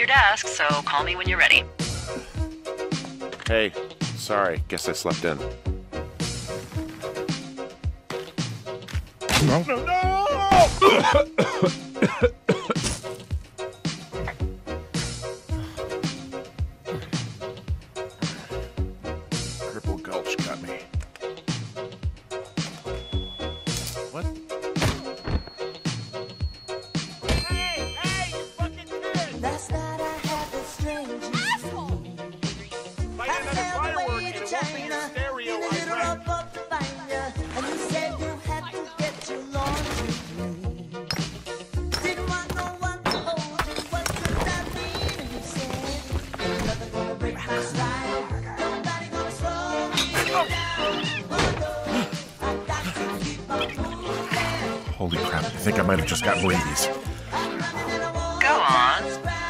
your desk, so call me when you're ready. Hey, sorry. Guess I slept in. No! Cripple Gulch got me. What? Hey, you fucking kid! Last night I had the strangest dream. Light another firework and it won't be in stereo, I reckon. Up to find ya, and you said you had to get your laundry clean. Didn't want no one to hold you, what could that mean? And you said, ain't nothing gonna break my stride. Nobody gonna slow me down. Oh no, I got to keep on moving. Holy crap, I think I might have just gotten rabies. Go on.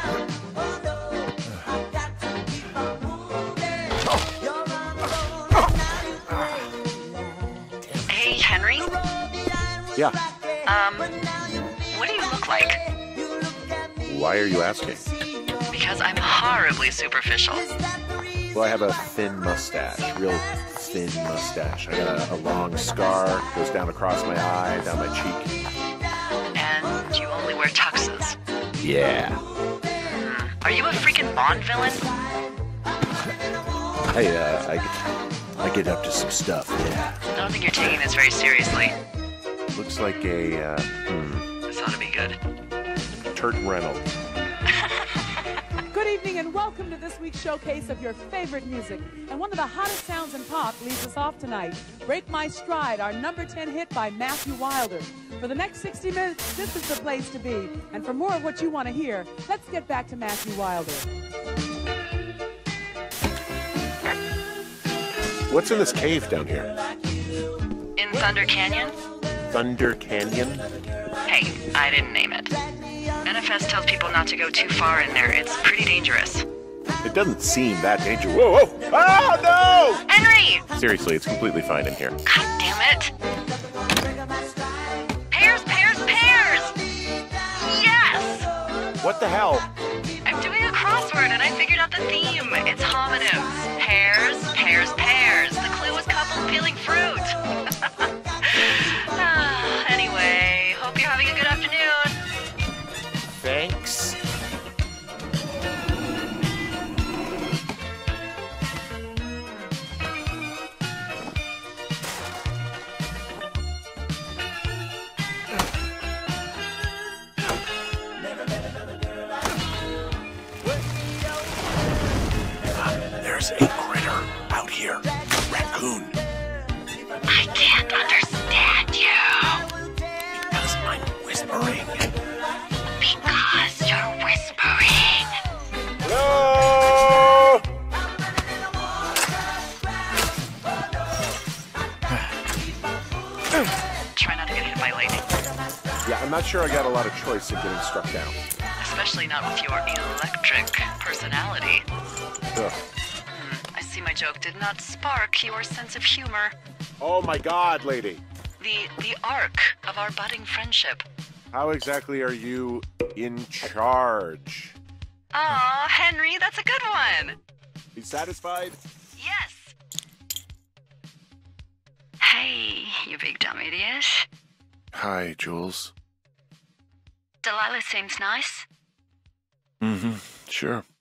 Hey, Henry? Yeah, What do you look like? why are you asking? Because I'm horribly superficial. Well, I have a thin mustache, real thin mustache. I got a long scar, goes down across my eye, down my cheek. And you only wear tuxes. Yeah. Are you a freaking Bond villain? I get up to some stuff, yeah. I don't think you're taking this very seriously. Looks like a, This ought to be good. Turt Reynolds. Good evening and welcome to this week's showcase of your favorite music. And one of the hottest sounds in pop leads us off tonight. Break My Stride, our number 10 hit by Matthew Wilder. For the next 60 minutes, this is the place to be. And for more of what you want to hear, let's get back to Matthew Wilder. What's in this cave down here? In Thunder Canyon? Thunder Canyon? Hey, I didn't name it. NFS tells people not to go too far in there. It's pretty dangerous. It doesn't seem that dangerous. Whoa, whoa! Oh, Henry! no! Seriously, it's completely fine in here. God damn it! Pears, pears, pears! Yes! What the hell? I'm doing a crossword and I figured out the theme. It's homonyms. Pears, pears, pears. The clue was couples peeling fruit. Anyway, hope you're having a good afternoon. Thanks. There's a critter out here. Raccoon. I can't understand you. Because I'm whispering. Because you're whispering. Hello? Try not to get hit by lightning. Yeah, I'm not sure I got a lot of choice in getting struck down. Especially not with your electric personality. Ugh. I see my joke did not spark your sense of humor. Oh my God, lady. The arc of our budding friendship. How exactly are you in charge? Aw, Henry, that's a good one. You satisfied? Yes. Hey, you big dumb idiot. Hi, Jules. Delilah seems nice. Mm-hmm. Sure.